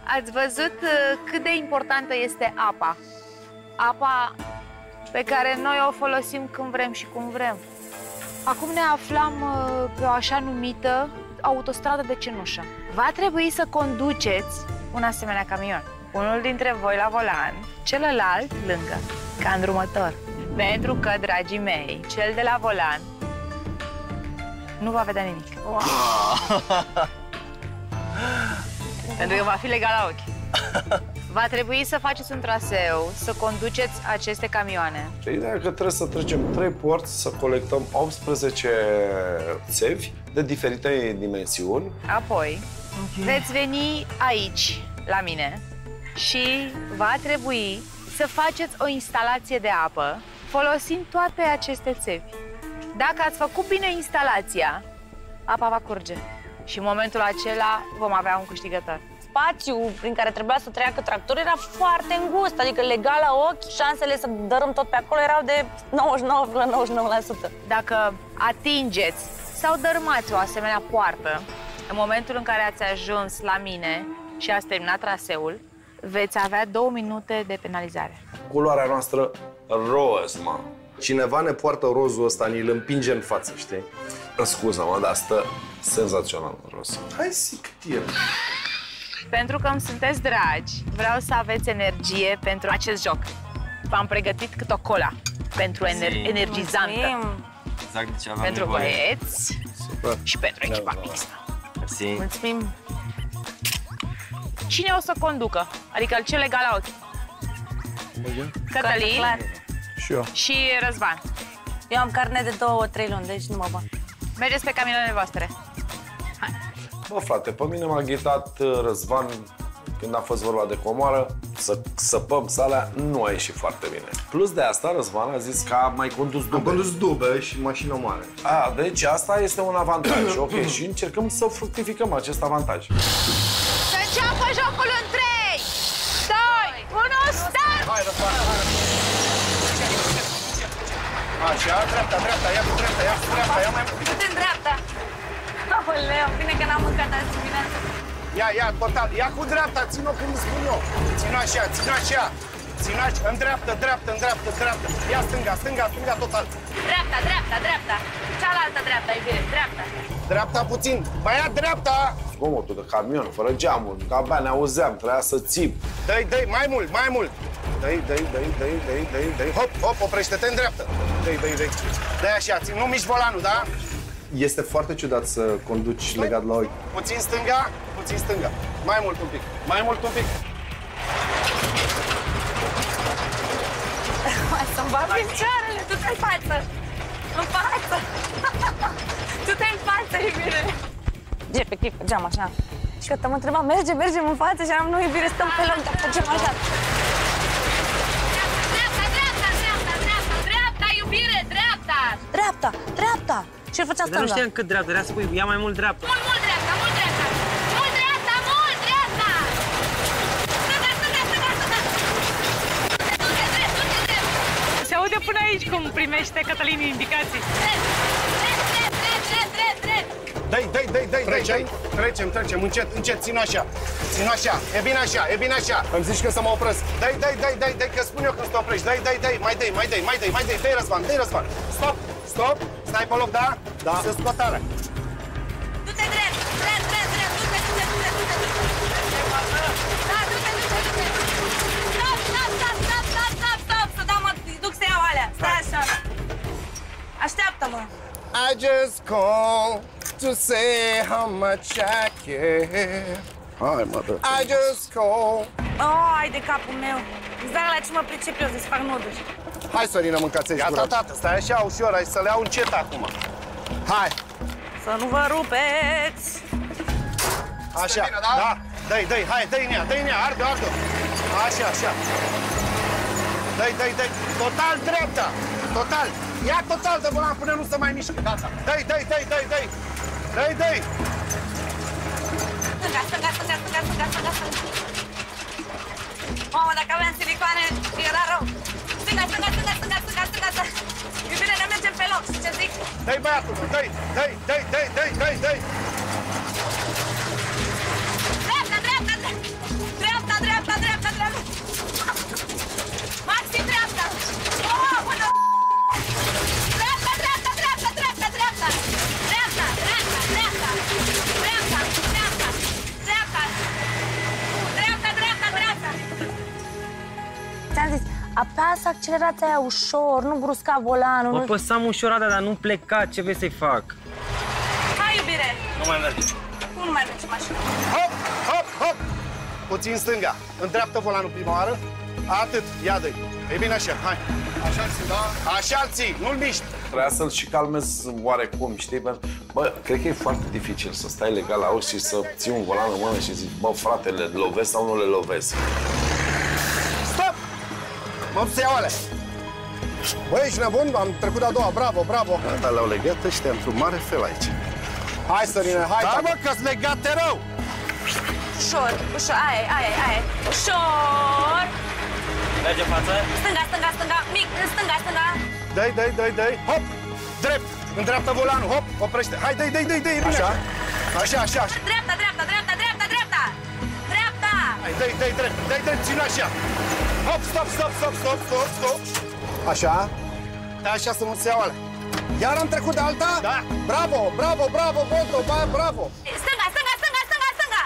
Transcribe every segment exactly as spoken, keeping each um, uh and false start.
Ați văzut cât de importantă este apa. Apa pe care noi o folosim când vrem și cum vrem. Acum ne aflăm pe o așa numită autostradă de cenușă. Va trebui să conduceți un asemenea camion. Unul dintre voi la volan, celălalt lângă, ca îndrumător. Pentru că, dragii mei, cel de la volan nu va vedea nimic. Wow. Pentru că va fi legal la ochi. Va trebui să faceți un traseu, să conduceți aceste camioane. Ideea e că trebuie să trecem trei porți, să colectăm optsprezece țevi de diferite dimensiuni. Apoi, okay. veți veni aici, la mine, și va trebui să faceți o instalație de apă folosind toate aceste țevi. Dacă ați făcut bine instalația, apa va curge. Și în momentul acela vom avea un câștigător. Spațiul prin care trebuia să treacă tractorul era foarte îngust, adică legal la ochi, șansele să dărâm tot pe acolo erau de nouăzeci și nouă virgulă nouăzeci și nouă la sută. Dacă atingeți sau dărâmați o asemenea poartă, în momentul în care ați ajuns la mine și ați terminat traseul, veți avea două minute de penalizare. Culoarea noastră roz, mă. Cineva ne poartă rozul ăsta, ni-l împinge în față, știi? Scuză-mă, dar stă senzațional roz. Hai zic, tine. Pentru că îmi sunteți dragi, vreau să aveți energie pentru acest joc. V-am pregătit cât o cola pentru ener energizantă. Mulțumim. Exact de ce aveam pentru nevoie. băieți Super. și pentru echipa mixtă. Mersi. Mulțumim. Cine o să conducă? Adică ce legal la ochi? Cătălin Clar. Și eu. și Răzvan. Eu am carne de două, trei luni, deci nu mă bag. Mergeți pe camioanele voastre. Hai. Bă, frate, pe mine m-a ghitat Răzvan când a fost vorba de comoară, să săpăm sala, nu a ieșit foarte bine. Plus de asta, Răzvan a zis că a mai condus dube. Am condus dube și mașină mare. A, deci asta este un avantaj, ok, și încercăm să fructificăm acest avantaj. Să înceapă jocul în trei, doi, unu, start! Hai, Răzvan, hai, așa, dreapta, dreapta, ia cu dreapta, ia cu dreapta, ia mai mult. Du-te în dreapta. Aoleu, bine că n-am mâncat azi dimineață. Ia, ia, total, ia cu dreapta, țin-o cum îmi spun eu. Țin-o așa, țin-o așa. Țin-o așa, în dreapta, dreapta, în dreapta, dreapta. Ia stânga, stânga, stânga, total. Dreapta, dreapta, dreapta. Cealaltă dreapta, iubire, dreapta. Dreapta puțin. Mai ia dreapta. Zgomotul de camion, fără geamuri, că abia ne auzeam, trebuia să țip. Dă-i, dă-i, mai mult, mai mult. Dă-i, dă-i, dă-i, dă-i, dă-i, dă-i, dă-i. Hop, hop, oprește-te în dreapta. Dă-i, dă-i, dă-i. Dă-i așa, țin, nu miști volanul, da? Este foarte ciudat să conduci legat la ochi. Puțin stânga, puțin stânga. Mai mult un pic, mai mult un pic. Hai să-mi bag picioarele, du-te în față. În față. Du-te în față, iubire. Ce pe clip, făceam așa. Și că te-am întrebat, merge, mergem în față și am, nu, iubire, stăm pe loc, dar facem așa. Dreapta, dreapta, dreapta, dreapta, dreapta, iubire, dreapta! Dreapta, dreapta. Și el făcea Dar nu stânga. știam cât dreapta, era să spui, ia mai mult dreapta. Mult, mult dreapta, mult dreapta! Mult dreapta, mult dreapta! Stânga, stânga, stânga, stânga! Du-te drept, du-te drept! Se aude până aici cum primește Cătălin indicații. Drept, drept, drept, drept, drept, drept, drept! Dă-i, dă-i, dă-i, dă-i, dă-i. Trecem, trecem, încet, încet, țin-o așa. Țin-o așa, e bine așa, e bine așa. Îmi zici că să mă opresc. Dă-i, dă-i, dă-i, dă-i, dă-i, că spun eu când să te oprești. Dă-i, dă-i, dă-i, mai dă-i, mai dă-i, mai dă-i, mai dă-i, dă-i, Răzvan, dă-i, Răzvan. Stop, stop, stai pe loc, da? Da. Să scot tare. Du-te drept, drept, drept, drept, du-te, du-te, du-te, du-te, du-te! Da, du-te, du-te, du-te! Stop, stop, stop, stop, stop, stop, stop! Să dau, mă, duc să iau alea, stai așa! Așteaptă-mă! I just call to say how much I care. Hai, mă, dă. I just call. Oh, ai de capul meu. Exact la ce mă pricep eu, să-ți fac noduri. Hai, Sorina, mâncați-și gura. Gata, tată, stai așa ușor, hai să le iau încet acum. Hai. Să nu vă rupeți. Așa, bine, da? Da. Dă-i, dă-i, hai, dă-i în ea, dă-i în ea, arde, arde. Așa, așa. Dă-i, dă-i, dă-i. Total dreapta. Total. Ia total de volan până nu se mai mișcă. Gata. Dă-i, dă-i, dă-i, dă-i, dă-i. Dă-i, dă-i. Stânga, stânga, stânga, stânga, stânga, stânga, stânga. Mamă, dacă aveam silicoane, era rău. Stânga, stânga, stânga, stânga, stânga, stânga, stânga. Iubire, ne mergem pe loc, știi ce zic? Dă-i băiatul, dă-i, dă-i, dă-i, dă-i, dă-i, dă-i, dă-i. Dreapta, dreapta, dreapta! Apasă accelerația aia ușor, nu brusca volanul. Mă Nu... păsam ușurată, dar nu pleca. Ce vrei să-i fac? Hai, iubire! Nu mai merge. Cum nu mai merge mașina? Hop, hop, hop! Puțin stânga. Îndreaptă volanul prima oară. Atât. Ia dă-i. E bine așa, hai. Așa-l ții, da? Așa-l ții, nu-l miști. Trebuia să-l și calmez oarecum, știi? Bă, cred că e foarte dificil să stai legal la uși și să ții un volan în mână și zici, bă, frate, le lovesc sau nu le lovesc? Stop! Mă pseauale! Băi, ești nebun? Am trecut a doua, bravo, bravo! Da, dar le-au legat ăștia într-un mare fel aici. Hai, Sărine, hai! Da, mă, că-s legate rău! Ușor, ușor, aia, aia, aia. Ușor! Merge în față. Stânga, stânga, stânga, mic, stânga, stânga. Dă-i, dă-i, dă-i, dă-i, hop! Drept! Îndreaptă volanul, hop! Oprește! Hai, dă-i, dă-i, dă-i, dă-i, așa. Așa, așa, așa. Dreapta, dreapta, dreapta, dreapta, dreapta! Dreapta! Hai, dă-i, dă-i drept, dă-i drept, ține așa. Hop, stop, stop, stop, stop, stop, stop. Așa. Da, așa să nu se iau alea. Iar am trecut de alta? Da. Bravo, bravo, bravo, Bodro, ba, bravo. Stânga, stânga, stânga, stânga, stânga!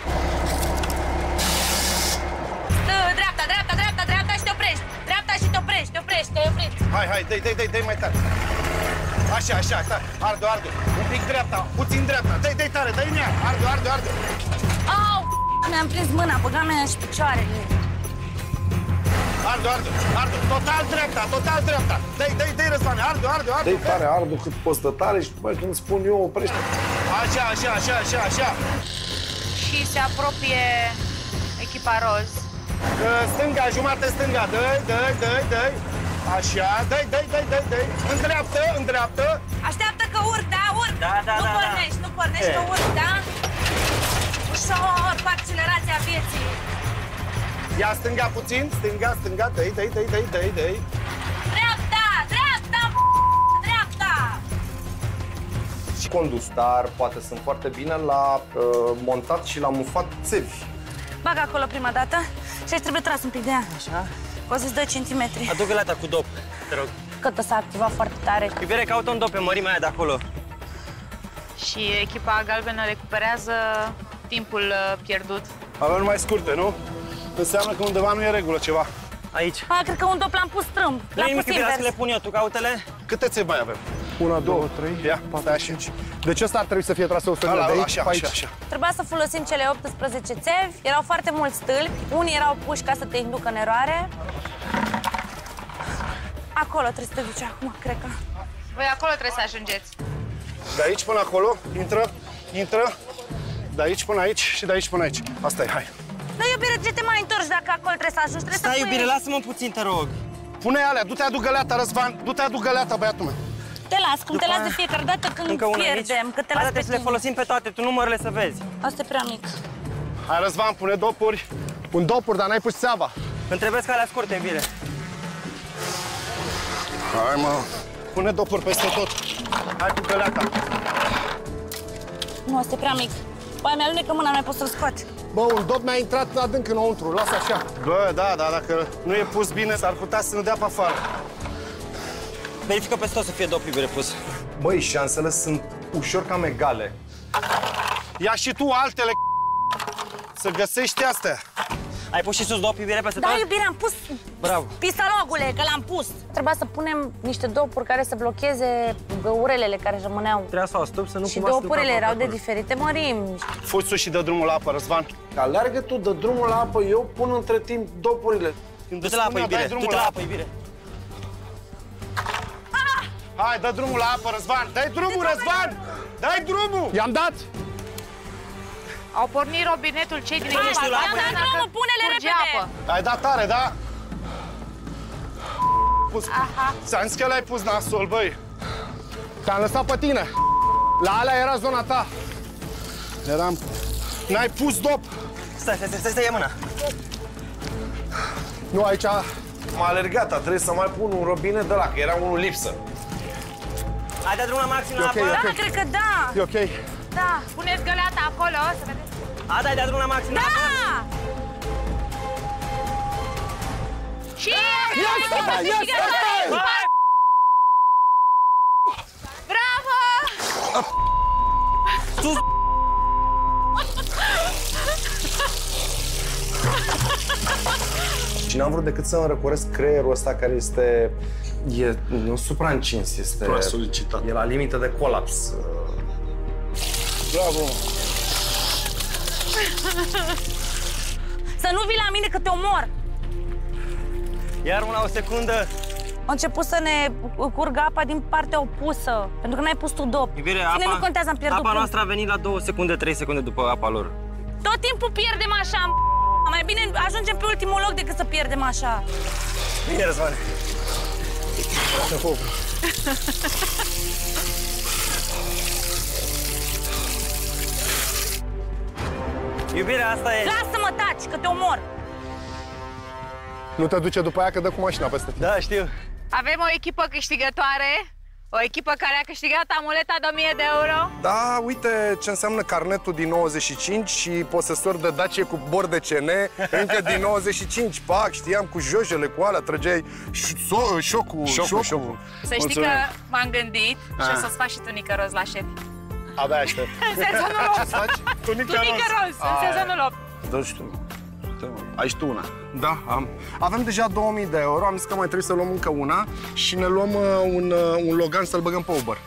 Stă, dreapta, dreapta, dreapta, dreapta și te oprești. Dreapta și te oprești, te oprești, te oprești. Hai, hai, dă-i, dă-i, dă-i, dă-i mai tare. Așa, așa, așa. Ardu, ardu. Un pic dreapta, puțin dreapta. Dă-i, dă-i tare, dă-i în ea. Ardu, ardu, ardu. Au! Mi-am prins mâna, băga mea și picioarele. Ardu, ardu, ardu. Total dreapta, total dreapta. Dă-i, dă-i, dă-i, Răzvane. Ardu, ardu, ardu. Dă-i tare, ardu cât poți de tare și, bă, când spun eu, oprește. Așa, așa, așa, așa, așa. Și se apropie echipa roz. Stânga, jumate stânga. Dă-i, dă-i, dă-i, dă-i. Așa, dă-i, dă-i, dă-i, dă-i, dă-i. Îndreaptă, îndreaptă. Așteaptă că urc, da? Urc! Da, da, nu da, pornești, da. nu pornești, E. că urc, da? Ușor, cu accelerația vieții. Ia stânga puțin, stânga, stânga, dă-i, dă-i, dă-i, dă-i, dă-i, dă-i. Dreapta, dreapta, dreapta! Și condus, dar poate sunt foarte bine la uh, montat și la mufat țevi. Bagă acolo prima dată și aici trebuie tras un pic de ea. Așa. O să-ți dă centimetri. Adu găleata cu dop, te rog. Cât s-a activat foarte tare. Iubire, caută un dop pe mărimea aia de acolo. Și echipa galbenă recuperează timpul uh, pierdut. Avem mai scurte, nu? Înseamnă că undeva nu e regulă ceva. Aici. A, cred că un dop l-am pus strâmb. Nu e L-am nimic, pus iubire, invers. să le pun eu, tu cautele. Câte țevi mai avem? Una, două, trei, Ia, patru, cinci. Deci ăsta ar trebui să fie traseul Ala, de aici, așa, pe aici. așa, așa. Trebuia să folosim cele optsprezece țevi. Erau foarte mulți stâlpi. Unii erau puși ca să te inducă în eroare. Acolo trebuie să te duci acum, cred că. Voi acolo trebuie să ajungeți. De aici până acolo, intră, intră. De aici până aici și de aici până aici. Asta e, hai. Da, iubire, ce te mai întorci dacă acolo trebuie să ajungi? Trebuie Stai, să pui... iubire, lasă-mă puțin, te rog. Pune alea, du-te adu găleata, Răzvan, du-te adu găleata, băiatul meu. Te las, când te După las de aia- fiecare dată când Încă una pierdem, aici. că te las Asta pe trebuie să le tine. folosim pe toate, tu numărele să vezi. Asta e prea mic. Hai, Răzvan, pune dopuri. Un dopuri, dar n-ai pus țeava. Îmi trebuie calea scurte, iubire. Hai, mă. Pune dopuri peste tot. Hai cu găleata. Nu, asta e prea mic. Păi mi-alunecă mâna, mai pot să-l scot. Bă, un dop mi-a intrat adânc înăuntru, lasă așa. Bă, da, da, dacă nu e pus bine, s-ar putea să nu dea pe afară. Verifică peste tot să fie dop, iubire, pus. Băi, șansele sunt ușor cam egale. Ia și tu altele, să găsești astea. Ai pus și sus dop, iubire, peste Da, tot? iubire, am pus Bravo. pisalogule, că l-am pus. Trebuia să punem niște dopuri care să blocheze găurelele care rămâneau. Trebuia să o stop, să nu Și cumva să ducă dopurile apa erau de acolo. diferite mărimi. Fui sus și dă drumul la apă, Răzvan. Aleargă tu, dă drumul la apă, eu pun între timp dopurile. Du-te la apă, iubire, du-te la apă, iubire. Hai, dă drumul la apă, Răzvan. Dă-i drumul, Răzvan! Dă-i drumul! I-am dat! Au pornit robinetul cei din Păi, echipa ești tu la apă, galbenă, da, drumul, că pune-le curge repede! apă. Ai dat tare, da? Pus... Aha. Ți-am zis că l-ai pus nasol, băi. Te-am lăsat pe tine. La alea era zona ta. Eram... N-ai pus dop. Stai, stai, stai, stai, ia mâna. Nu, aici... M-a alergat, a trebuit să mai pun un robinet de la, că era unul lipsă. Ai dat drumul la maxim la ok, apă? e Da, cred că da! E ok. Da! Puneți găleata acolo, să vedeți. A, dai, dai drumul la maxim la apă? Da! Și... Yes, tata, yes, tata! Bravo! Sus! Și n-am vrut decât să-mi răcoresc creierul ăsta care este... E nu supraîncins, este... solicitat. E la limită de colaps. Bravo! Să nu vii la mine că te omor! Iar una o secundă. A început să ne curgă apa din partea opusă, pentru că n-ai pus tu dop. Iubire, Cine apa, nu contează, am pierdut apa punct. noastră a venit la două secunde, trei secunde după apa lor. Tot timpul pierdem așa, mai bine ajungem pe ultimul loc decât să pierdem așa. Bine, Răzvan. Iubire, asta e... Lasă-mă taci, că te omor! Nu te duce după aia că dă cu mașina peste tine. Da, știu. Avem o echipă câștigătoare, o echipă care a câștigat amuleta de o mie de euro. Da, uite ce înseamnă carnetul din nouăzeci și cinci și posesor de Dacie cu bord de C N încă din nouăzeci și cinci. Pac, știam, cu jojele, cu alea, trăgeai și so, șocul, șocul, șocul. Să știi că m-am gândit și o să-ți faci și tunică roz la șef. Abia aștept. În sezonul opt. Ce faci? Tunică roz, în sezonul opt. Dă și tu. Ai și tu una. Da, am. Avem deja două mii de euro, am zis că mai trebuie să luăm încă una și ne luăm uh, un, uh, un Logan să-l băgăm pe Uber.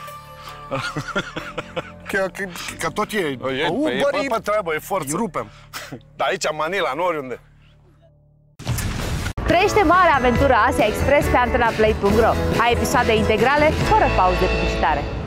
că, că, că tot e, E, pe Uber e, pe, pe treabă, e forță. îi rupem. Dar aici, Manila, nu oriunde. Trăiește marea aventură Asia Express pe antena play punct ro. Ai episoade integrale, fără pauze publicitare.